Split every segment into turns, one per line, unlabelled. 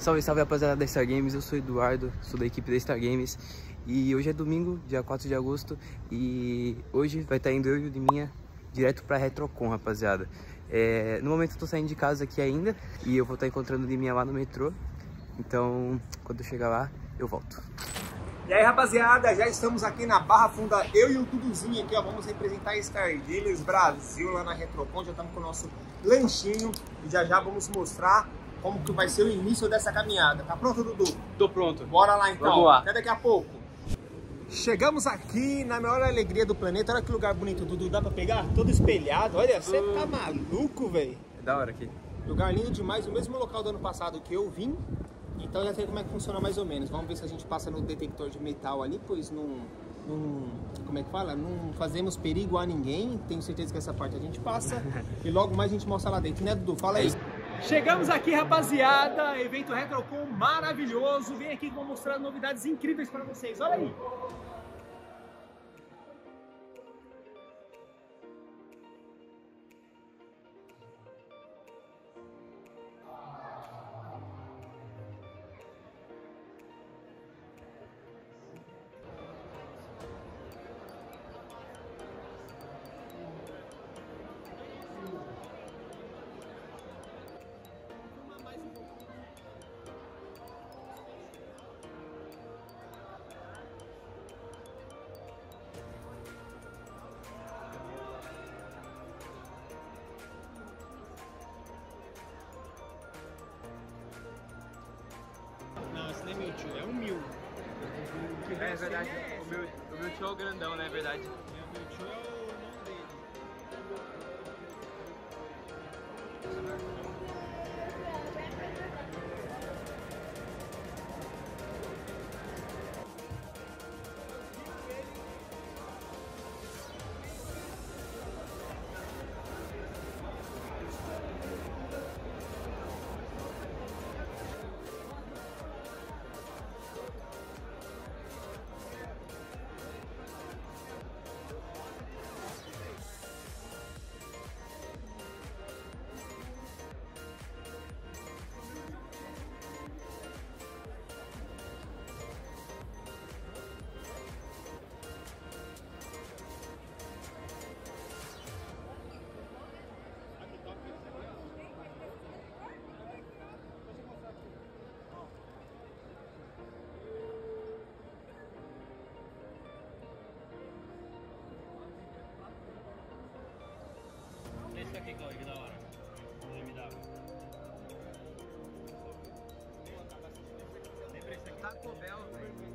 Salve, salve rapaziada da Star Games, eu sou Eduardo, sou da equipe da Star Games. E hoje é domingo, dia 4 de agosto, e hoje vai estar indo eu e o Liminha direto pra Retrocon, rapaziada. No momento eu tô saindo de casa aqui ainda, e eu vou estar encontrando o Liminha lá no metrô. Então, quando eu chegar lá, eu volto.
E aí, rapaziada, já estamos aqui na Barra Funda, eu e o Duduzinho aqui, ó, vamos representar a Star Games Brasil lá na Retrocon. Já estamos com o nosso lanchinho e já vamos mostrar como que vai ser o início dessa caminhada. Tá pronto, Dudu?
Tô pronto.
Bora lá então.
Vamos lá.
Até daqui a pouco. Chegamos aqui na maior alegria do planeta. Olha que lugar bonito, Dudu. Dá pra pegar? Todo espelhado. Olha, você tá maluco, velho.
É da hora aqui.
Lugar lindo demais. O mesmo local do ano passado que eu vim. Então já sei como é que funciona mais ou menos. Vamos ver se a gente passa no detector de metal ali, pois como é que fala? Não fazemos perigo a ninguém. Tenho certeza que essa parte a gente passa. E logo mais a gente mostra lá dentro, né, Dudu? Fala aí. Chegamos aqui, rapaziada. Evento Retrocon maravilhoso. Vem aqui que vou mostrar novidades incríveis para vocês. Olha aí. Não, esse não é meu tio, é um mil.
É verdade, o meu tio é o grandão, né? É verdade.
Meu tio é o irmão dele. Esse aqui, Cláudio, que da hora. BMW.
Taco Bell, velho.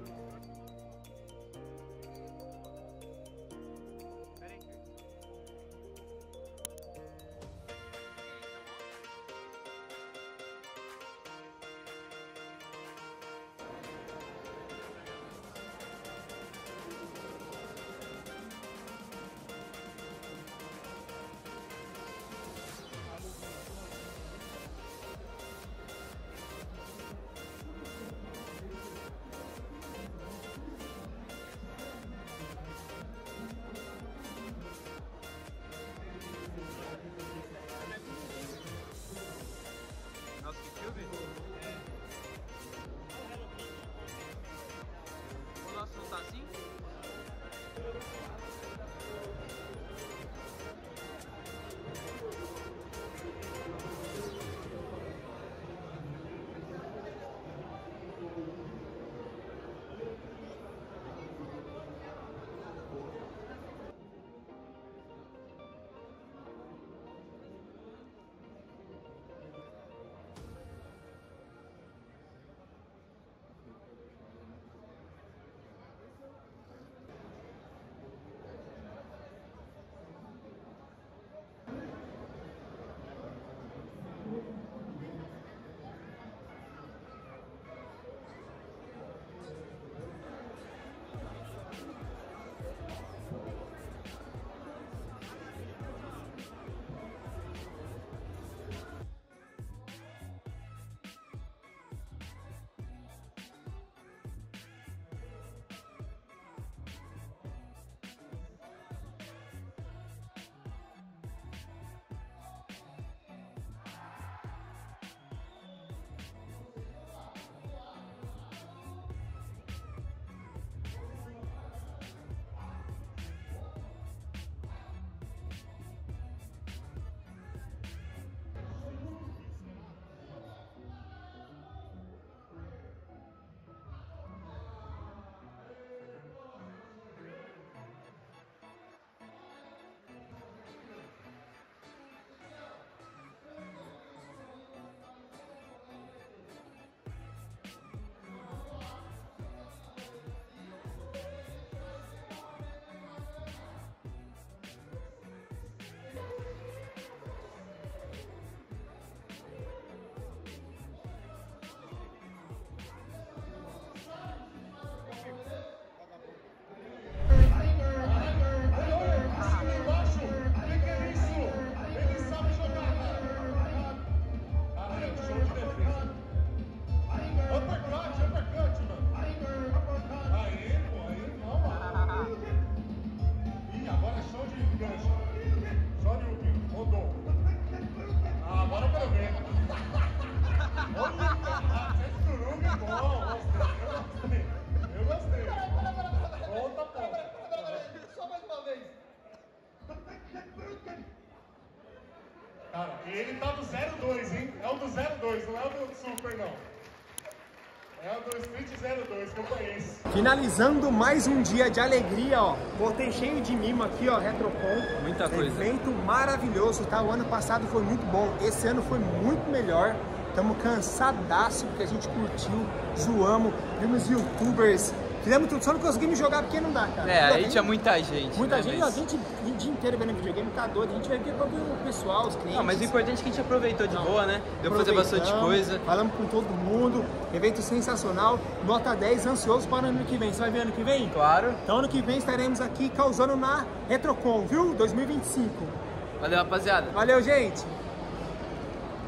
do 02, não é o do Super, não. É o do Street 02 que eu conheço.
Finalizando mais um dia de alegria, ó. Voltei cheio de mimo aqui, ó, Retrocon.
Muita coisa.
Evento maravilhoso, tá? O ano passado foi muito bom, esse ano foi muito melhor. Estamos cansadaço porque a gente curtiu, zoamos, vimos youtubers, fizemos tudo, só não conseguimos jogar porque não dá, cara.
É, aí tinha muita gente.
Muita
né,
gente,
mas...
a gente o dia inteiro vendo videogame, tá doido. A gente vai ver pra ver o pessoal, os clientes.
Não, mas o importante é que a gente aproveitou de boa, né? Deu pra fazer bastante coisa.
Falamos com todo mundo, evento sensacional, nota 10, ansioso para o ano que vem. Você vai ver ano que vem?
Claro.
Então ano que vem estaremos aqui causando na Retrocon, viu? 2025.
Valeu, rapaziada.
Valeu, gente!